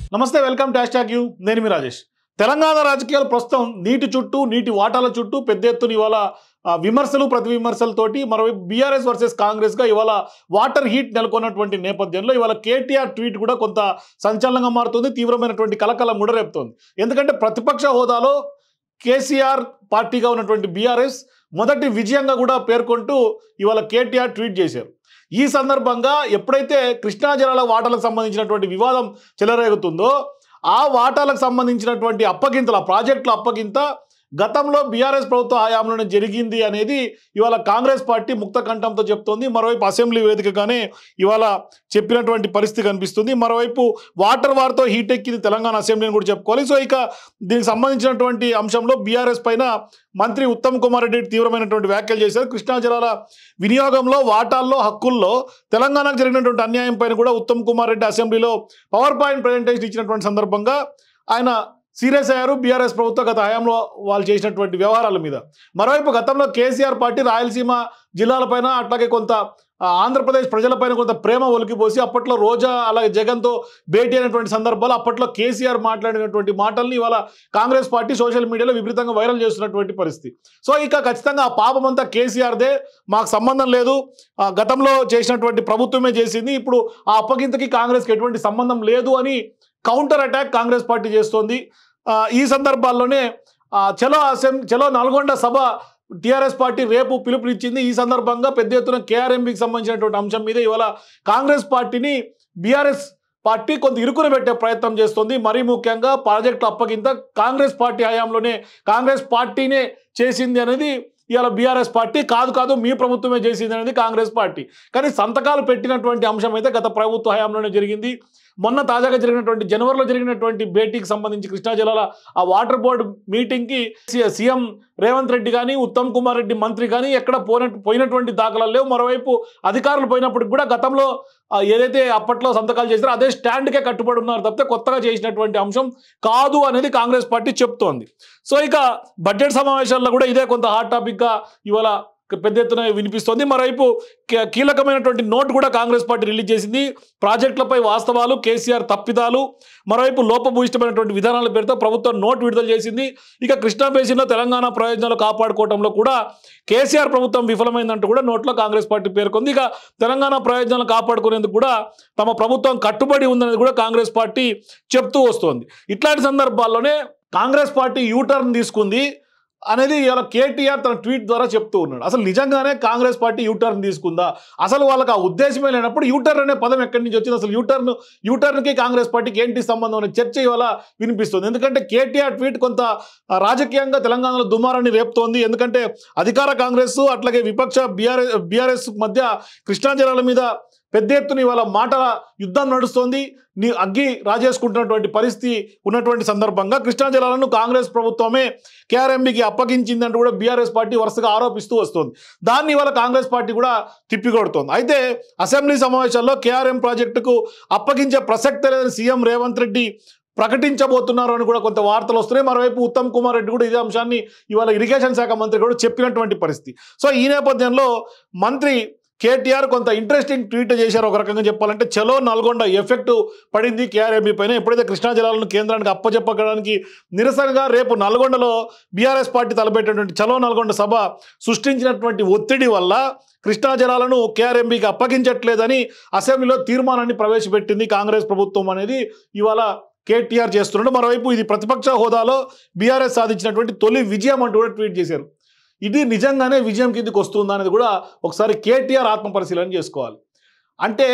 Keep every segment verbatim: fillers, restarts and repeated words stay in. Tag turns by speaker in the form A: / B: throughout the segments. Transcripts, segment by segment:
A: నమస్తే, welcome to hashtag U. నేను మీ రాజేష్. తెలంగాణ రాజకీయాలు ప్రస్తుతం నీటి చుట్టూ, నీటి వాటాల చుట్టూ పెద్ద ఎత్తున ఇవాళ విమర్శలు ప్రతి విమర్శలతోటి మరోవైపు బీఆర్ఎస్ వర్సెస్ కాంగ్రెస్గా ఇవాళ వాటర్ హీట్ నెలకొన్నటువంటి నేపథ్యంలో ఇవాళ కేటీఆర్ ట్వీట్ కూడా కొంత సంచలనంగా మారుతుంది, తీవ్రమైనటువంటి కలకలం కూడా రేపుతోంది. ఎందుకంటే ప్రతిపక్ష హోదాలో కేసీఆర్ పార్టీగా ఉన్నటువంటి బీఆర్ఎస్ మొదటి విజయంగా కూడా పేర్కొంటూ ఇవాళ కేటీఆర్ ట్వీట్ చేశారు. ఈ సందర్భంగా ఎప్పుడైతే కృష్ణా జలాల వాటాలకు సంబంధించినటువంటి వివాదం చెలరేగుతుందో ఆ వాటాలకు సంబంధించినటువంటి అప్పగింతల ప్రాజెక్టుల అప్పగింత గతంలో బీఆర్ఎస్ ప్రభుత్వ హయాంలోనే జరిగింది అనేది ఇవాళ కాంగ్రెస్ పార్టీ ముక్త కంఠంతో చెప్తోంది. మరోవైపు అసెంబ్లీ వేదికగానే ఇవాళ చెప్పినటువంటి పరిస్థితి కనిపిస్తుంది. మరోవైపు వాటర్ వార్తో హీట్ ఎక్కింది తెలంగాణ అసెంబ్లీని కూడా చెప్పుకోవాలి. సో ఇక దీనికి సంబంధించినటువంటి అంశంలో బీఆర్ఎస్ పైన మంత్రి ఉత్తమ్ కుమార్ రెడ్డి తీవ్రమైనటువంటి వ్యాఖ్యలు చేశారు. కృష్ణా జలాల వినియోగంలో, వాటాల్లో, హక్కుల్లో తెలంగాణకు జరిగినటువంటి అన్యాయం పైన కూడా ఉత్తమ్ కుమార్ రెడ్డి అసెంబ్లీలో పవర్ పాయింట్ ప్రజెంటేషన్ ఇచ్చినటువంటి సందర్భంగా ఆయన సీరియస్ అయ్యారు బీఆర్ఎస్ ప్రభుత్వ గత హయాంలో వాళ్ళు చేసినటువంటి వ్యవహారాల మీద. మరోవైపు గతంలో కేసీఆర్ పార్టీ రాయలసీమ జిల్లాలపైన అట్లాగే కొంత ఆంధ్రప్రదేశ్ ప్రజలపైన కొంత ప్రేమ ఒలికిపోసి అప్పట్లో రోజా అలాగే జగన్తో భేటీ అయినటువంటి సందర్భాలు అప్పట్లో కేసీఆర్ మాట్లాడినటువంటి మాటల్ని ఇవాళ కాంగ్రెస్ పార్టీ సోషల్ మీడియాలో విపరీతంగా వైరల్ చేస్తున్నటువంటి పరిస్థితి. సో ఇక ఖచ్చితంగా ఆ పాపం అంతా కేసీఆర్దే, మాకు సంబంధం లేదు, గతంలో చేసినటువంటి ప్రభుత్వమే చేసింది, ఇప్పుడు ఆ అప్పగింతకి కాంగ్రెస్కి ఎటువంటి సంబంధం లేదు అని కౌంటర్ అటాక్ కాంగ్రెస్ పార్టీ చేస్తోంది. ఈ సందర్భాల్లోనే చలో అసెంబ్లీ చలో నల్గొండ సభ టీఆర్ఎస్ పార్టీ రేపు పిలుపునిచ్చింది. ఈ సందర్భంగా పెద్ద ఎత్తున కేఆర్ఎంబీకి సంబంధించినటువంటి అంశం మీద ఇవాళ కాంగ్రెస్ పార్టీని బీఆర్ఎస్ పార్టీ కొంత ఇరుకున పెట్టే ప్రయత్నం చేస్తుంది. మరీ ముఖ్యంగా ప్రాజెక్టుల అప్పగింత కాంగ్రెస్ పార్టీ హయాంలోనే కాంగ్రెస్ పార్టీనే చేసింది అనేది ఇవాళ బీఆర్ఎస్ పార్టీ, కాదు కాదు మీ ప్రభుత్వమే చేసింది అనేది కాంగ్రెస్ పార్టీ. కానీ సంతకాలు పెట్టినటువంటి అంశం అయితే గత ప్రభుత్వ హయాంలోనే జరిగింది. మొన్న తాజాగా జరిగినటువంటి జనవరిలో జరిగినటువంటి భేటీకి సంబంధించి కృష్ణా జలాల ఆ వాటర్ బోర్డు మీటింగ్కి సీఎం రేవంత్ రెడ్డి కానీ ఉత్తమ్ కుమార్ రెడ్డి మంత్రి కానీ ఎక్కడ పోయినట్టు పోయినటువంటి దాఖలాలు లేవు. మరోవైపు అధికారులు పోయినప్పటికి కూడా గతంలో ఏదైతే అప్పట్లో సంతకాలు చేశారో అదే స్టాండ్కే కట్టుబడి ఉన్నారు తప్పితే కొత్తగా చేసినటువంటి అంశం కాదు అనేది కాంగ్రెస్ పార్టీ చెప్తోంది. సో ఇక బడ్జెట్ సమావేశాల్లో కూడా ఇదే కొంత హాట్ టాపిక్గా ఇవాళ పెద్ద ఎత్తున వినిపిస్తోంది. మరోవైపు కీలకమైనటువంటి నోట్ కూడా కాంగ్రెస్ పార్టీ రిలీజ్ చేసింది. ప్రాజెక్టులపై వాస్తవాలు, కేసీఆర్ తప్పిదాలు, మరోవైపు లోపభూయిష్టమైనటువంటి విధానాల పేరుతో ప్రభుత్వం నోట్ విడుదల చేసింది. ఇక కృష్ణా బేసిన్లో తెలంగాణ ప్రయోజనాలు కాపాడుకోవడంలో కూడా కేసీఆర్ ప్రభుత్వం విఫలమైందంటూ కూడా నోట్లో కాంగ్రెస్ పార్టీ పేర్కొంది. ఇక తెలంగాణ ప్రయోజనాలు కాపాడుకునేందుకు కూడా తమ ప్రభుత్వం కట్టుబడి ఉందనేది కూడా కాంగ్రెస్ పార్టీ చెప్తూ వస్తోంది. ఇట్లాంటి సందర్భాల్లోనే కాంగ్రెస్ పార్టీ యూటర్న్ తీసుకుంది అనేది ఇవాళ కేటీఆర్ తన ట్వీట్ ద్వారా చెప్తూ ఉన్నాడు. అసలు నిజంగానే కాంగ్రెస్ పార్టీ యూటర్న్ తీసుకుందా? అసలు వాళ్ళకి ఆ ఉద్దేశమే లేనప్పుడు యూటర్న్ అనే పదం ఎక్కడి నుంచి వచ్చింది? అసలు యూటర్న్ యూటర్న్కి కాంగ్రెస్ పార్టీకి ఏంటి సంబంధం అనే చర్చ ఇవాళ వినిపిస్తుంది. ఎందుకంటే కేటీఆర్ ట్వీట్ కొంత రాజకీయంగా తెలంగాణలో దుమారాన్ని రేపుతోంది. ఎందుకంటే అధికార కాంగ్రెస్ అట్లాగే విపక్ష బీఆర్ఎస్ బీఆర్ఎస్ మధ్య కృష్ణా జలాల మీద పెద్ద ఎత్తున ఇవాళ మాటల యుద్ధం నడుస్తోంది. నీ అగ్గి రాజేసుకుంటున్నటువంటి పరిస్థితి ఉన్నటువంటి సందర్భంగా కృష్ణా జలాలను కాంగ్రెస్ ప్రభుత్వమే కేఆర్ఎంబీకి అప్పగించిందంటూ కూడా బీఆర్ఎస్ పార్టీ వరుసగా ఆరోపిస్తూ వస్తుంది. దాన్ని ఇవాళ కాంగ్రెస్ పార్టీ కూడా తిప్పికొడుతోంది. అయితే అసెంబ్లీ సమావేశాల్లో కేఆర్ఎం ప్రాజెక్టుకు అప్పగించే ప్రసక్తే లేదని సీఎం రేవంత్ రెడ్డి ప్రకటించబోతున్నారు అని కూడా కొంత వార్తలు వస్తున్నాయి. మరోవైపు ఉత్తమ్ కుమార్ రెడ్డి కూడా ఇదే అంశాన్ని ఇవాళ ఇరిగేషన్ శాఖ మంత్రి కూడా చెప్పినటువంటి పరిస్థితి. సో ఈ నేపథ్యంలో మంత్రి కేటీఆర్ కొంత ఇంట్రెస్టింగ్ ట్వీట్ చేశారు. ఒక రకంగా చెప్పాలంటే చలో నల్గొండ ఎఫెక్ట్ పడింది కేఆర్ఎంబీ పైన. ఎప్పుడైతే కృష్ణా జలాలను కేంద్రానికి అప్పచెప్పడానికి నిరసనగా రేపు నల్గొండలో బీఆర్ఎస్ పార్టీ తలపెట్టినటువంటి చలో నల్గొండ సభ సృష్టించినటువంటి ఒత్తిడి వల్ల కృష్ణా జలాలను కేఆర్ఎంబీకి అప్పగించట్లేదని అసెంబ్లీలో తీర్మానాన్ని ప్రవేశపెట్టింది కాంగ్రెస్ ప్రభుత్వం అనేది ఇవాళ కేటీఆర్ చేస్తున్నాడు. మరోవైపు ఇది ప్రతిపక్ష హోదాలో బీఆర్ఎస్ సాధించినటువంటి తొలి విజయం అంటూ కూడా ట్వీట్ చేశారు. ఇది నిజంగానే విజయం కిందకి వస్తుందా అనేది కూడా ఒకసారి కేటీఆర్ ఆత్మ పరిశీలన చేసుకోవాలి. అంటే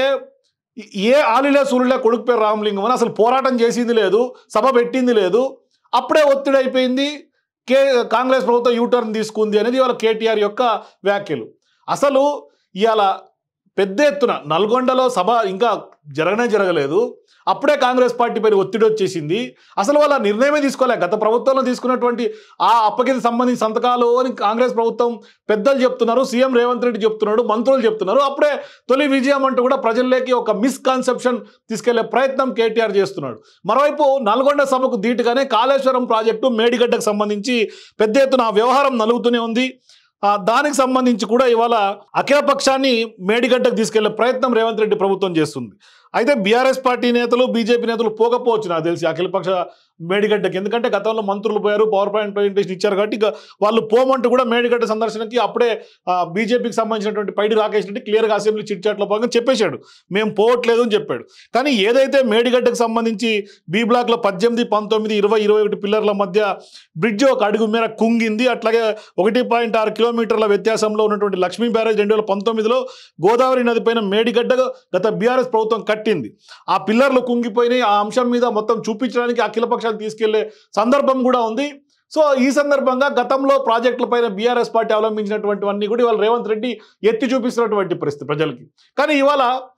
A: ఏ ఆలిలే సూర్యులే కొడుకు పేరు రామలింగం అని అసలు పోరాటం చేసింది లేదు, సభ పెట్టింది లేదు, అప్పుడే ఒత్తిడి అయిపోయింది, కే కాంగ్రెస్ ప్రభుత్వం యూటర్న్ తీసుకుంది అనేది ఇవాళ కేటీఆర్ యొక్క వ్యాఖ్యలు. అసలు ఇవాళ పెద్ద ఎత్తున నల్గొండలో సభ ఇంకా జరగనే జరగలేదు, అప్పుడే కాంగ్రెస్ పార్టీ పైన ఒత్తిడి వచ్చేసింది. అసలు వాళ్ళ నిర్ణయమే తీసుకోలే. గత ప్రభుత్వంలో తీసుకున్నటువంటి ఆ అప్పగిత సంబంధించి సంతకాలు అని కాంగ్రెస్ ప్రభుత్వం పెద్దలు చెప్తున్నారు, సీఎం రేవంత్ రెడ్డి చెప్తున్నాడు, మంత్రులు చెప్తున్నారు. అప్పుడే తొలి విజయం అంటూ కూడా ప్రజల్లోకి ఒక మిస్కన్సెప్షన్ తీసుకెళ్లే ప్రయత్నం కేటీఆర్ చేస్తున్నాడు. మరోవైపు నల్గొండ సభకు ధీటుగానే కాళేశ్వరం ప్రాజెక్టు మేడిగడ్డకు సంబంధించి పెద్ద ఎత్తున వ్యవహారం నలుగుతూనే ఉంది. దానికి సంబంధించి కూడా ఇవాళ అఖిల పక్షాన్ని మేడిగడ్డకు తీసుకెళ్లే ప్రయత్నం రేవంత్ రెడ్డి ప్రభుత్వం చేస్తుంది. అయితే బీఆర్ఎస్ పార్టీ నేతలు బీజేపీ నేతలు పోకపోవచ్చు నాకు తెలిసి అఖిలపక్ష మేడిగడ్డకి, ఎందుకంటే గతంలో మంత్రులు పోయారు, పవర్ పాయింట్ ప్రజెంటేషన్ ఇచ్చారు కాబట్టి ఇక వాళ్ళు పోమంటూ కూడా మేడిగడ్డ సందర్శనకి అప్పుడే బీజేపీకి సంబంధించినటువంటి పైడి రాకేష్ రెడ్డి క్లియర్గా అసెంబ్లీ చిట్ చాట్లో భాగంగా చెప్పేశాడు మేము పోవట్లేదు అని చెప్పాడు. కానీ ఏదైతే మేడిగడ్డకు సంబంధించి బి బ్లాక్లో పద్దెనిమిది పంతొమ్మిది ఇరవై ఇరవై ఒకటి పిల్లర్ల మధ్య బ్రిడ్జ్ ఒక అడుగు మేర కుంగింది, అట్లాగే ఒకటి పాయింట్ ఆరు కిలోమీటర్ల వ్యత్యాసంలో ఉన్నటువంటి లక్ష్మీ బ్యారేజ్ రెండు వేల పంతొమ్మిదిలో గోదావరి నది పైన మేడిగడ్డ గత బీఆర్ఎస్ ప్రభుత్వం కట్టింది. ఆ పిల్లర్లు కుంగిపోయినాయి. ఆ అంశం మీద మొత్తం చూపించడానికి అఖిలపక్షాలు తీసుకెళ్లే సందర్భం కూడా ఉంది. సో ఈ సందర్భంగా గతంలో ప్రాజెక్టుల పైన బీఆర్ఎస్ పార్టీ అవలంబించినటువంటివన్నీ కూడా ఇవాళ రేవంత్ రెడ్డి ఎత్తి చూపిస్తున్నటువంటి పరిస్థితి ప్రజలకి. కానీ ఇవాళ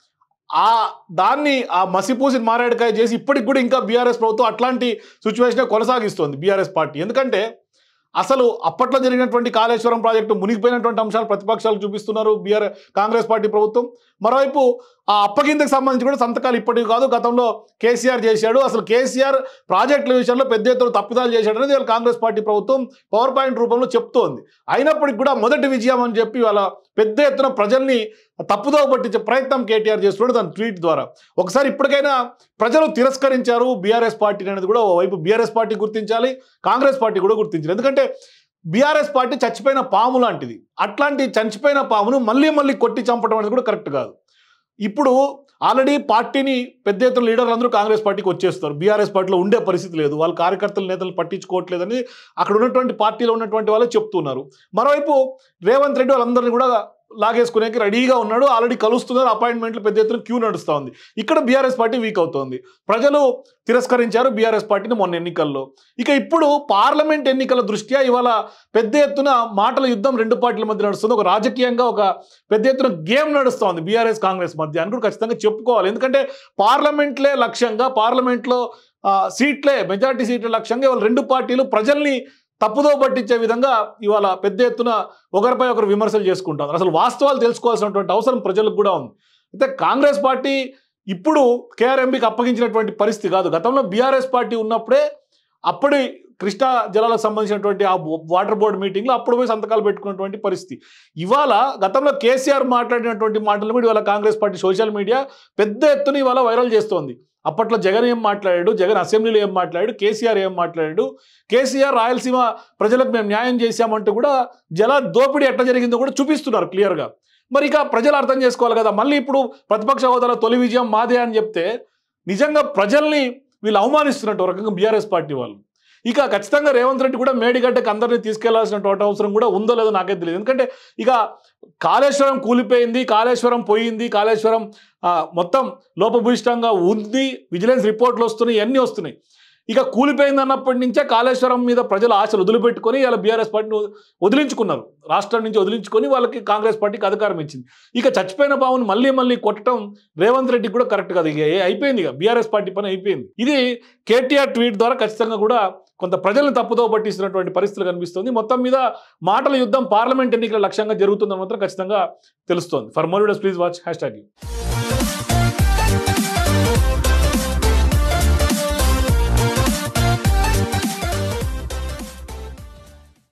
A: ఆ దాన్ని ఆ మసిపూసి మారేడుకాయ చేసి ఇప్పటికి కూడా ఇంకా బీఆర్ఎస్ ప్రభుత్వం అట్లాంటి సిచ్యువేషన్ కొనసాగిస్తోంది బీఆర్ఎస్ పార్టీ. ఎందుకంటే అసలు అప్పట్లో జరిగినటువంటి కాళేశ్వరం ప్రాజెక్టు మునిగిపోయినటువంటి అంశాలు ప్రతిపక్షాలు చూపిస్తున్నారు బీఆర్ కాంగ్రెస్ పార్టీ ప్రభుత్వం. మరోవైపు ఆ అప్పగింతకు సంబంధించి కూడా సంతకాలు ఇప్పటివి కాదు, గతంలో కేసీఆర్ చేశాడు. అసలు కేసీఆర్ ప్రాజెక్టుల విషయంలో పెద్ద ఎత్తున తప్పిదాలు చేశాడు అనేది వాళ్ళ కాంగ్రెస్ పార్టీ ప్రభుత్వం పవర్ పాయింట్ రూపంలో చెప్తోంది. అయినప్పటికీ కూడా మొదటి విజయం అని చెప్పి వాళ్ళ పెద్ద ఎత్తున ప్రజల్ని తప్పుదోవ పట్టించే ప్రయత్నం కేటీఆర్ చేస్తున్నాడు తన ట్వీట్ ద్వారా. ఒకసారి ఇప్పటికైనా ప్రజలు తిరస్కరించారు బీఆర్ఎస్ పార్టీ అనేది కూడా ఓవైపు బీఆర్ఎస్ పార్టీ గుర్తించాలి, కాంగ్రెస్ పార్టీ కూడా గుర్తించాలి. ఎందుకంటే బీఆర్ఎస్ పార్టీ చచ్చిపోయిన పాము లాంటిది. అట్లాంటి చచ్చిపోయిన పామును మళ్ళీ మళ్ళీ కొట్టి చంపడం అనేది కూడా కరెక్ట్ కాదు. ఇప్పుడు ఆల్రెడీ పార్టీని పెద్ద ఎత్తున లీడర్లు అందరూ కాంగ్రెస్ పార్టీకి వచ్చేస్తారు, బీఆర్ఎస్ పార్టీలో ఉండే పరిస్థితి లేదు, వాళ్ళ కార్యకర్తలు నేతలు పట్టించుకోవట్లేదని అక్కడ ఉన్నటువంటి పార్టీలో ఉన్నటువంటి వాళ్ళు చెప్తున్నారు. మరోవైపు రేవంత్ రెడ్డి వాళ్ళందరినీ కూడా లాగేసుకునేకి రెడీగా ఉన్నాడు, ఆల్రెడీ కలుస్తున్నారు, అపాయింట్మెంట్లు పెద్ద ఎత్తున క్యూ నడుస్తూ ఉంది. ఇక్కడ బీఆర్ఎస్ పార్టీ వీక్ అవుతోంది. ప్రజలు తిరస్కరించారు బీఆర్ఎస్ పార్టీని మొన్న ఎన్నికల్లో. ఇక ఇప్పుడు పార్లమెంట్ ఎన్నికల దృష్ట్యా ఇవాళ పెద్ద ఎత్తున మాటల యుద్ధం రెండు పార్టీల మధ్య నడుస్తుంది. ఒక రాజకీయంగా ఒక పెద్ద ఎత్తున గేమ్ నడుస్తోంది బీఆర్ఎస్ కాంగ్రెస్ మధ్య అని కూడా ఖచ్చితంగా చెప్పుకోవాలి. ఎందుకంటే పార్లమెంట్లే లక్ష్యంగా, పార్లమెంట్లో సీట్లే మెజార్టీ సీట్ల లక్ష్యంగా ఇవాళ రెండు పార్టీలు ప్రజల్ని తప్పుదో పట్టించే విధంగా ఇవాళ పెద్ద ఎత్తున ఒకరిపై ఒకరు విమర్శలు చేసుకుంటారు. అసలు వాస్తవాలు తెలుసుకోవాల్సినటువంటి అవసరం ప్రజలకు కూడా ఉంది. అయితే కాంగ్రెస్ పార్టీ ఇప్పుడు కేఆర్ఎంబీకి అప్పగించినటువంటి పరిస్థితి కాదు. గతంలో బీఆర్ఎస్ పార్టీ ఉన్నప్పుడే అప్పటి కృష్ణా జలాలకు సంబంధించినటువంటి ఆ వాటర్ బోర్డు మీటింగ్లో అప్పుడు పోయి సంతకాలు పెట్టుకున్నటువంటి పరిస్థితి. ఇవాళ గతంలో కేసీఆర్ మాట్లాడినటువంటి మాటలు కూడా ఇవాళ కాంగ్రెస్ పార్టీ సోషల్ మీడియా పెద్ద ఎత్తున ఇవాళ వైరల్ చేస్తోంది. అప్పట్లో జగన్ ఏం మాట్లాడాడు, జగన్ అసెంబ్లీలో ఏం మాట్లాడాడు, కేసీఆర్ ఏం మాట్లాడాడు, కేసీఆర్ రాయలసీమ ప్రజలకు మేము న్యాయం చేశామంటూ కూడా జల దోపిడీ ఎట్లా జరిగిందో కూడా చూపిస్తున్నారు క్లియర్గా. మరి ఇక ప్రజలు అర్థం చేసుకోవాలి కదా. మళ్ళీ ఇప్పుడు ప్రతిపక్ష హోదాలో తొలి విజయం మాదే అని చెప్తే నిజంగా ప్రజల్ని వీళ్ళు అవమానిస్తున్నట్టు ఒక రకంగా బీఆర్ఎస్ పార్టీ వాళ్ళు. ఇక ఖచ్చితంగా రేవంత్ రెడ్డి కూడా మేడిగడ్డకి అందరినీ తీసుకెళ్లాల్సినటువంటి అవసరం కూడా ఉందో లేదో నాకే తెలియదు. ఎందుకంటే ఇక కాళేశ్వరం కూలిపోయింది, కాళేశ్వరం పోయింది, కాళేశ్వరం మొత్తం లోపభూయిష్టంగా ఉంది, విజిలెన్స్ రిపోర్ట్లు వస్తున్నాయి, ఇవన్నీ వస్తున్నాయి. ఇక కూలిపోయింది అన్నప్పటి నుంచే కాళేశ్వరం మీద ప్రజలు ఆశలు వదిలిపెట్టుకొని ఇలా బీఆర్ఎస్ పార్టీని వదిలించుకున్నారు, రాష్ట్రం నుంచి వదిలించుకొని వాళ్ళకి కాంగ్రెస్ పార్టీకి అధికారం ఇచ్చింది. ఇక చచ్చిపోయిన బావుని మళ్ళీ మళ్ళీ కొట్టడం రేవంత్ రెడ్డికి కూడా కరెక్ట్ కాదు. ఇక అయిపోయింది, ఇక బీఆర్ఎస్ పార్టీ పని అయిపోయింది. ఇది కేటీఆర్ ట్వీట్ ద్వారా ఖచ్చితంగా కూడా కొంత ప్రజలను తప్పుదో పట్టిస్తున్నటువంటి పరిస్థితులు కనిపిస్తుంది. మొత్తం మీద మాటల యుద్ధం పార్లమెంట్ ఎన్నికల లక్ష్యంగా జరుగుతుందని మాత్రం ఖచ్చితంగా తెలుస్తోంది. For more videos please watch hashtag you.